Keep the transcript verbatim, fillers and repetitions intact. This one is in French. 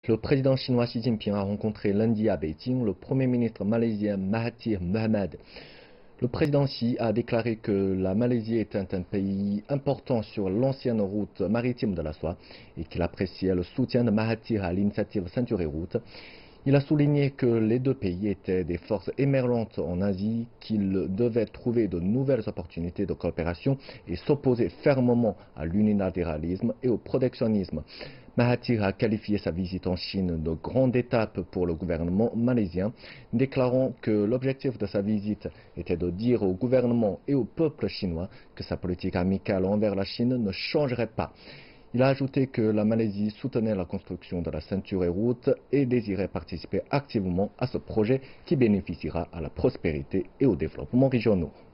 Le président chinois Xi Jinping a rencontré lundi à Beijing le Premier ministre malaisien Mahathir Mohamad. Le président Xi a déclaré que la Malaisie était un pays important sur l'ancienne route maritime de la soie et qu'il appréciait le soutien de Mahathir à l'initiative Ceinture et Route. Il a souligné que les deux pays étaient des forces émergentes en Asie, qu'ils devaient trouver de nouvelles opportunités de coopération et s'opposer fermement à l'unilatéralisme et au protectionnisme. Mahathir a qualifié sa visite en Chine de grande étape pour le gouvernement malaisien, déclarant que l'objectif de sa visite était de dire au gouvernement et au peuple chinois que sa politique amicale envers la Chine ne changerait pas. Il a ajouté que la Malaisie soutenait la construction de la ceinture et route et désirait participer activement à ce projet qui bénéficiera à la prospérité et au développement régionaux.